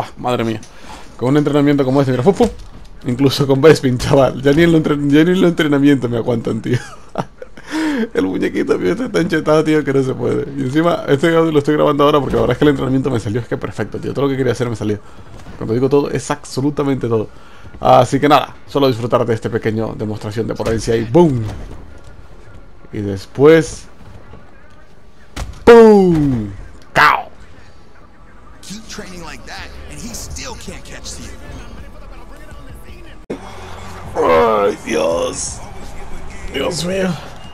¡Buah! Madre mía. Con un entrenamiento como este, mira, ¡fu, fu! Incluso con Bespin, chaval. Ya ni en el entrenamiento me aguantan, tío. El muñequito mío está tan chetado, tío, que no se puede. Y encima, este audio lo estoy grabando ahora porque la verdad es que el entrenamiento me salió, es que perfecto, tío. Todo lo que quería hacer me salió. Cuando digo todo, es absolutamente todo. Así que nada, solo disfrutar de este pequeño demostración de potencia y ¡boom! Y después... ¡boom! ¡Cao! Keep training like that, and he still can't catch you. ¡Ay, Dios! Dios mío.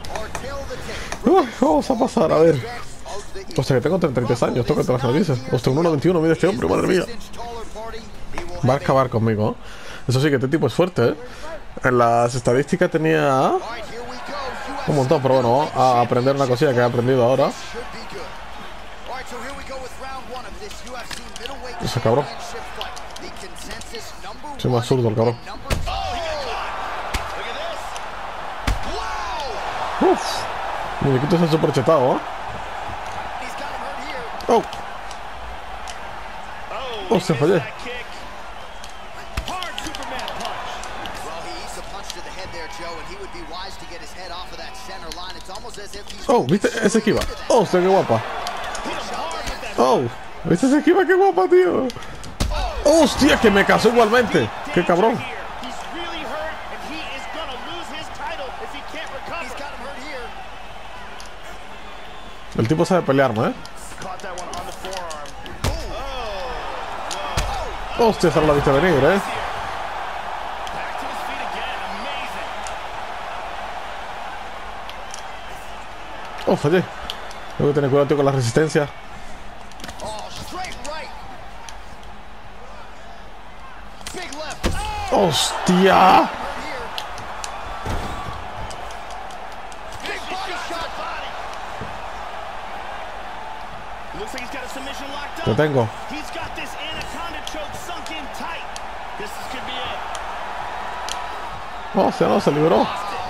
Vamos a pasar, a ver. Hostia, que tengo 33 años, tócate las narices. Hostia, un 1,91 mide este hombre, madre mía. Va a acabar conmigo, ¿eh? Eso sí, que este tipo es fuerte, ¿eh? En las estadísticas tenía un montón, pero bueno, vamos a aprender una cosilla que he aprendido ahora. Ese cabrón. Soy más zurdo el cabrón. Uff. Muñequito está súper chetado, ¿eh? Oh. Oh, se fallé. Oh, ¿viste? Esa esquiva. Oh, qué guapa. Oh, ¿viste esa esquiva? Qué guapa, tío. Hostia, que me casó igualmente. Qué cabrón. El tipo sabe pelearme, ¿eh? Hostia, esa no la viste venir, ¿eh? Oh, fallé. Tengo que tener cuidado, tío, con la resistencia. ¡Hostia! Te tengo. Oh, no, se liberó.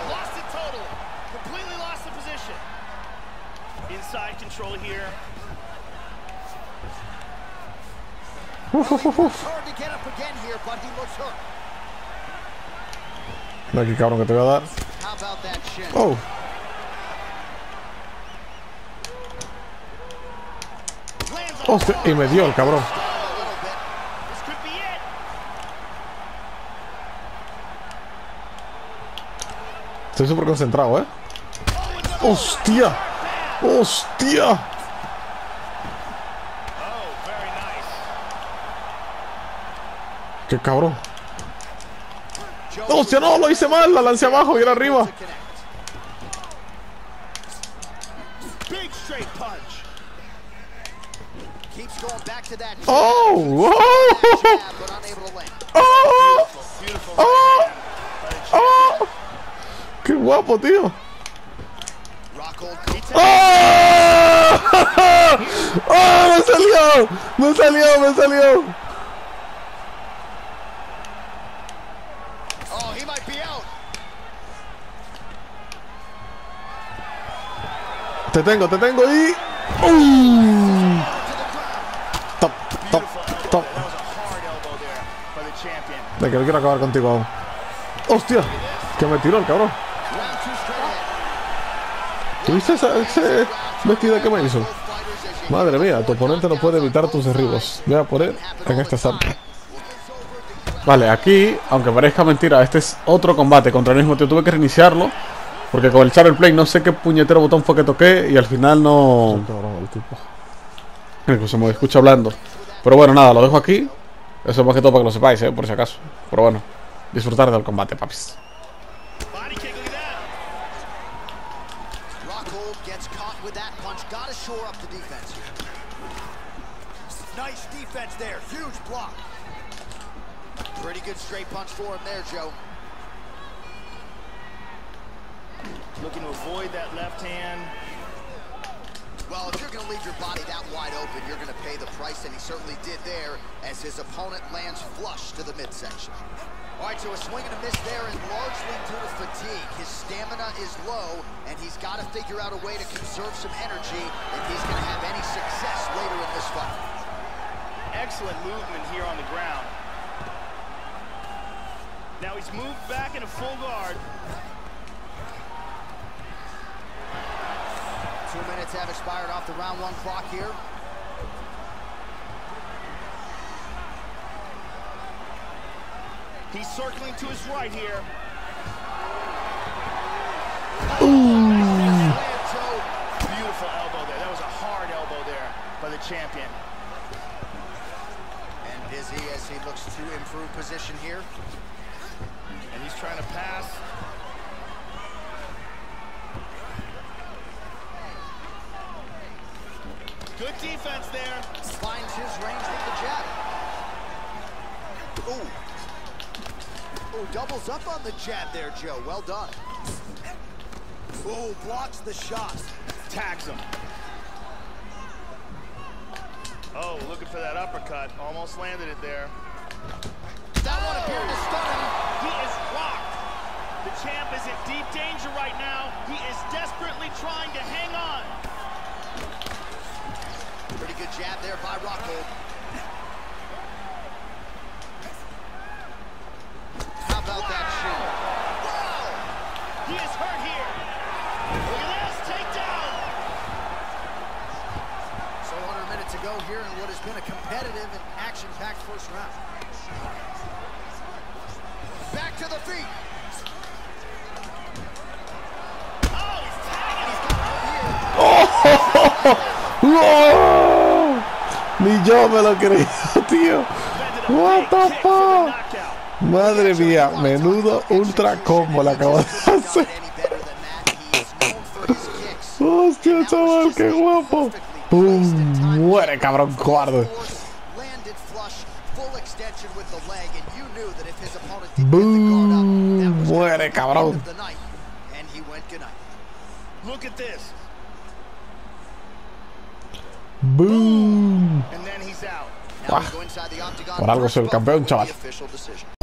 Mira aquí, cabrón, que te voy a dar. Oh. Hostia, y me dio el cabrón. Estoy súper concentrado, ¿eh? ¡Hostia! ¡Hostia! ¡Qué cabrón! ¡Hostia, no! Lo hice mal, la lancé abajo y era arriba. ¡Oh! ¡Oh! ¡Oh! ¡Oh! ¡Oh! ¡Qué guapo, tío! ¡Oh! ¡Oh! ¡Me salió! ¡Me salió! ¡Me salió! Te tengo y... Top, top, top. De que no quiero acabar contigo aún. ¡Hostia! Que me tiró el cabrón. ¿Tuviste ese vestido que me hizo? Madre mía, tu oponente no puede evitar tus derribos. Voy a poner en este salto. Vale, aquí, aunque parezca mentira, este es otro combate contra el mismo tío. Tuve que reiniciarlo porque con el Channel Play no sé qué puñetero botón fue que toqué y al final no... Incluso me escucho hablando. Pero bueno, nada, lo dejo aquí. Eso es más que todo para que lo sepáis, por si acaso. Pero bueno, disfrutar del combate, papis. Pretty good straight punch for him there, Joe. Looking to avoid that left hand. Well, if you're going to leave your body that wide open, you're going to pay the price, and he certainly did there as his opponent lands flush to the midsection. All right, so a swing and a miss there, and largely due to fatigue. His stamina is low, and he's got to figure out a way to conserve some energy if he's going to have any success later in this fight. excellent movement here on the ground. Now he's moved back into full guard. 2 minutes have expired off the round 1 clock here. He's circling to his right here. Beautiful elbow there. That was a hard elbow there by the champion. And busy as he looks to improve position here. And he's trying to pass. Good defense there. Finds his range with the jab. Ooh. Ooh, doubles up on the jab there, Joe. Well done. Ooh, blocks the shot. Tags him. Oh, looking for that uppercut. Almost landed it there. That one appeared to stun him. He is rocked. The champ is in deep danger right now. He is desperately trying to hang on. Pretty good jab there by Rockhold. How about that shin? Wow! He is hurt here. Look at this takedown. So under a minute to go here in what has been a competitive and action-packed first round. Back to the feet. Oh, he's tagging. He's got here. ¡Oh! Ni yo me lo creí, tío. What the fuck? Madre mía, menudo ultra combo le acabo de hacer. Hostia, chaval, qué guapo. ¡Pum! Muere, cabrón, cobarde. ¡Boom! Muere, cabrón. Look at this. ¡Boom! And then he's out. Por algo soy el campeón, chaval.